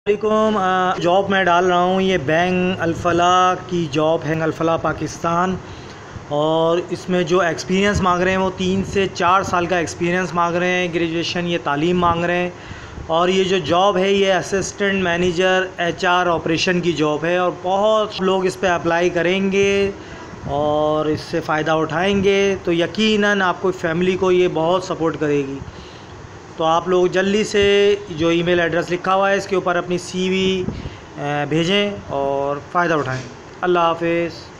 वालेकुम। जॉब मैं डाल रहा हूँ, ये बैंक अल-फलाह की जॉब है, अल-फलाह पाकिस्तान। और इसमें जो एक्सपीरियंस मांग रहे हैं वो 3 से 4 साल का एक्सपीरियंस मांग रहे हैं, ग्रेजुएशन ये तालीम मांग रहे हैं। और ये जो जॉब है ये असिस्टेंट मैनेजर एचआर ऑपरेशन की जॉब है और बहुत लोग इस पर अप्लाई करेंगे और इससे फ़ायदा उठाएंगे, तो यकीनन आपको फैमिली को ये बहुत सपोर्ट करेगी। तो आप लोग जल्दी से जो ईमेल एड्रेस लिखा हुआ है इसके ऊपर अपनी सीवी भेजें और फ़ायदा उठाएं। अल्लाह हाफ़िज़।